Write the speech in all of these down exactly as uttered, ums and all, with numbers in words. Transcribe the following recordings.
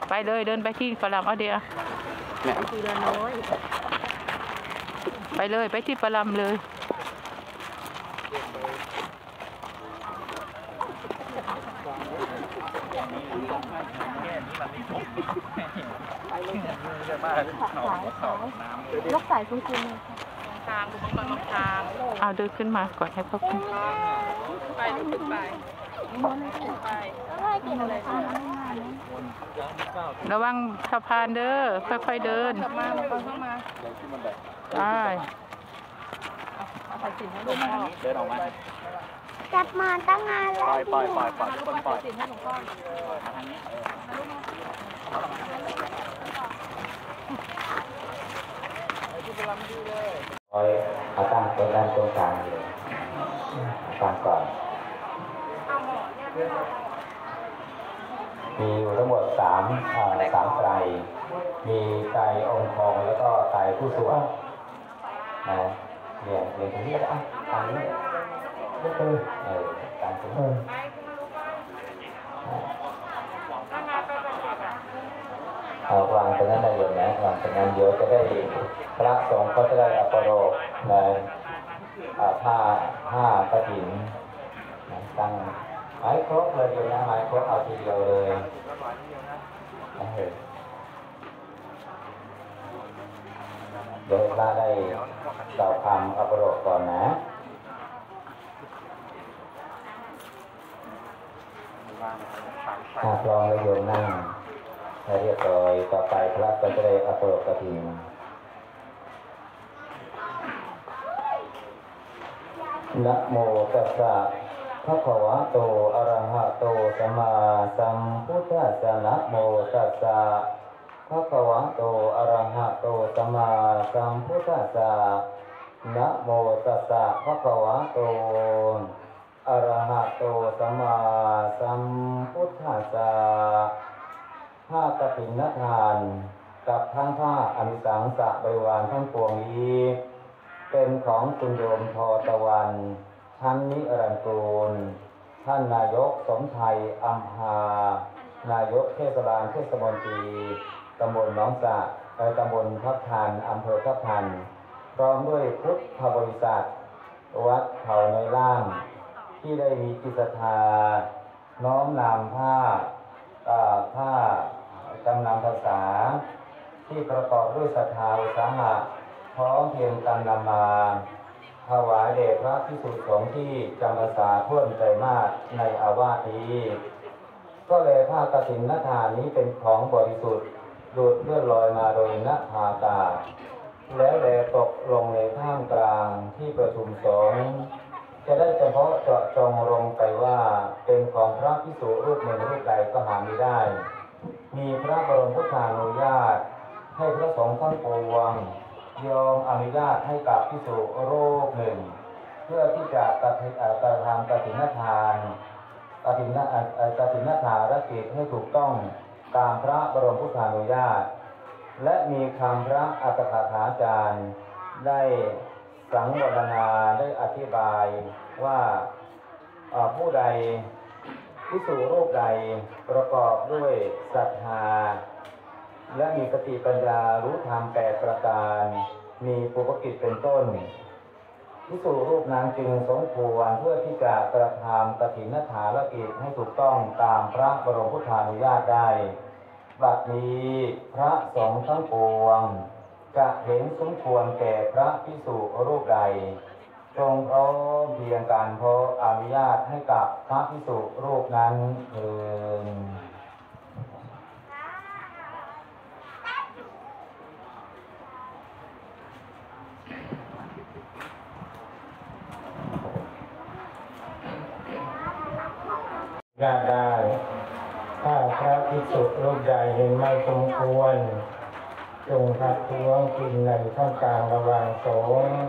ไปเลยเดินไปที่ประลำเอาเดียวทีละน้อยไปเลยไปที่ประลำเลยลกสายคุณคุณทางคุณก่อนมองทางเอาเดินขึ้นมาก่อนให้เขาขึ้นไปขึ้นไประวังสะพานเด้อค่อยๆเดินกลับมาเข้ามาได้เดินออกมาจับมาตั้งงานแล้วปล่อยปล่อยปล่อยปล่อยปล่อยสินให้หลวงพ่อทางนี้คอยเอาตั้งตัวด้านตรงกลางเลยตั้งก่อนมีอยู่ทั้งหมดสามสามไตรมีไตรองค์ทองแล้วก็ไตรผู้สวดนะเนี่ยเรียนตรงนี้ก็ได้ตามนี้ก็คือเออตามตรงนี้เอาวางตรงนั้นได้เลยนะวางตรงนั้นเยอะจะได้พระสงฆ์ก็จะได้อปโรกในผ้าผ้ากฐินตั้งหมายครบเลยเดียวนะหมายครบเอาทีเดียวเลยเดี๋ยวพระได้กล่าวคำอปโรกก่อนนะถ้าพร้อมแล้วโยมนั่งให้เรียบร้อยต่อไปพระก็จะได้อปโรกกฐินนะโมตัสสะภะคะวะโตอะระหะโตสัมมาสัมพุทธัสสะนะโมตัสสะภะคะวะโตอะระหะโตสัมมาสัมพุทธัสสะนะโมตัสสะภะคะวะโตอะระหะโตสัมมาสัมพุทธัสสะผ้ากฐินทานกับทั้งผ้าอนุสังสะบริวารทั้งปวงนี้เป็นของคุณโยมทอตะวันท่านนิรันดร์กูลท่านนายกสมชัยอัมพานายกเทศบาลเทศมนตรีตำบลหนองสะตำบลทับทันอำเภอทับทันพร้อมด้วยพุทธบริษัทวัดเขาในล่างที่ได้มีจิตศรัทธาน้อมนำผ้าผ้ากำลังภาษาที่ประกอบด้วยศรัทธาอุตสาหะพร้อมเพียงกันนำมาถวายแด่พระภิกษุสงฆ์ที่จำพรรษาท่วนใจมากในอาวาสนี้ก็เลยผ้ากฐินทานนี้เป็นของบริสุทธิ์ดูดเลื่อนลอยมาโดยณภาตาแล้วแลตกลงในท่ามกลางที่ประชุมสงฆ์จะได้เฉพาะเจาะจงลงไปว่าเป็นของพระภิกษุรูปหนึ่งรูปใดก็หาไม่ได้มีพระบรมพุทธานุญาตให้พระสงฆ์ทั้งปวงยอมอนุญาตให้กับภิกษุรูปหนึ่งเพื่อที่จะกระทำกฐินทานกฐินกฐินทานกิจให้ถูกต้องตามพระบรมพุทธานุญาตและมีคำพระอัตถกถาจารย์ได้สังวรณาได้อธิบายว่าผู้ใดภิกษุรูปใดประกอบด้วยศรัทธาและมีสติปัญญารู้ธรรมแปดประการมีปุพกิจเป็นต้นภิกษุรูปนั้นจึงสมควรเพื่อที่จะกระทำกฐินทานกิจให้ถูกต้องตามพระบรมพุทธานุญาตได้บัดนี้พระสงฆ์ทั้งปวงจะเห็นสมควรแก่พระภิกษุรูปใดจงพร้อมเพียงการขออนุญาตให้กับพระภิกษุรูปนั้นเถิดญาติได้ถ้าพระภิกษุรูปใดเห็นไม่สมควรจงทักท้วงกินในท่ามกลางระหว่างสงฆ์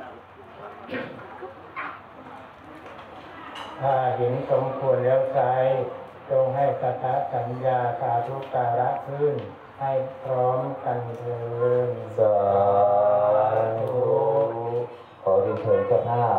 ถ้าเห็นสมควรแล้วใช้จงให้สัทธสัญญาสาธุการะขึ้นให้พร้อมกันเถิดสาธุขอเรียนเชิญเจ้าภาพ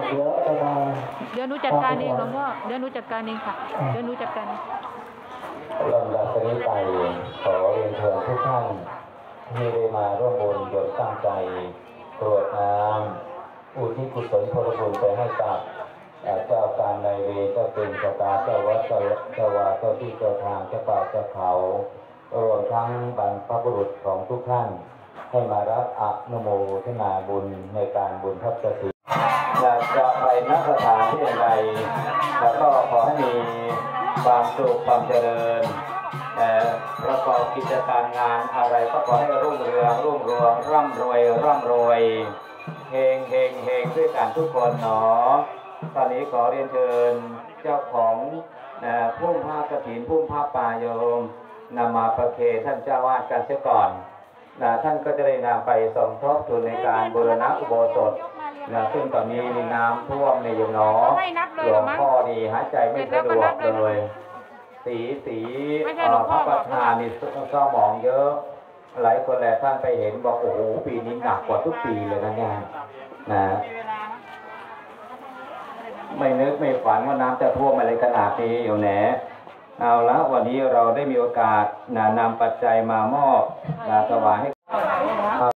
เดี๋ยวหนูจัดการเองหลวงพ่อเดี๋ยวหนูจัดการเองค่ะเดี๋ยวหนูจัดการลำดับนี้ไปขอเรียนเชิญทุกท่านที่ได้มาร่วมบุญโดยตั้งใจกรวดน้ำอุทิศกุศลผลบุญไปให้กับเจ้าการนายเวรเจ้าเป็นเจ้าตาเจ้าวัดเจ้าเจ้าวาเจ้าที่เจ้าทางเจ้าป่าเจ้าเขารวมทั้งบรรพบุรุษของทุกท่านให้มารับอนุโมทนาบุญในการบุญทัพกฐินอยากจะไปณสถานที่ใดแล้วก็ขอให้มีความสุขความเจริญประกอบกิจการงานอะไรก็ขอให้รุ่งเรืองรุ่งเรืองร่ำรวยร่ำรวยเฮงเฮงเฮงด้วยกันทุกคนเนาะตอนนี้ขอเรียนเชิญเจ้าของพุ่มผ้ากฐินพุ่มผ้าป่าโยมนำมาประเคนท่านเจ้าวาดกันเสียก่อนนะท่านก็จะได้นำไปสมทบทุนในการบูรณะอุโบสถนะซึ่งตอนนี้มีน้ำท่วมในยมหนอหลวงพ่อนี่หายใจไม่สะดวกเลยสีสีพระประธานนี่ก็มองเยอะหลายคนแหละท่านไปเห็นบอกโอ้โหปีนี้หนักกว่าทุกปีเลยนะเนี่ยนะไม่นึกไม่ฝันว่าน้ำจะท่วมอะไรขนาดนี้อยู่แหนเอาละวันนี้เราได้มีโอกาสนำปัจจัยมามอบถวายให้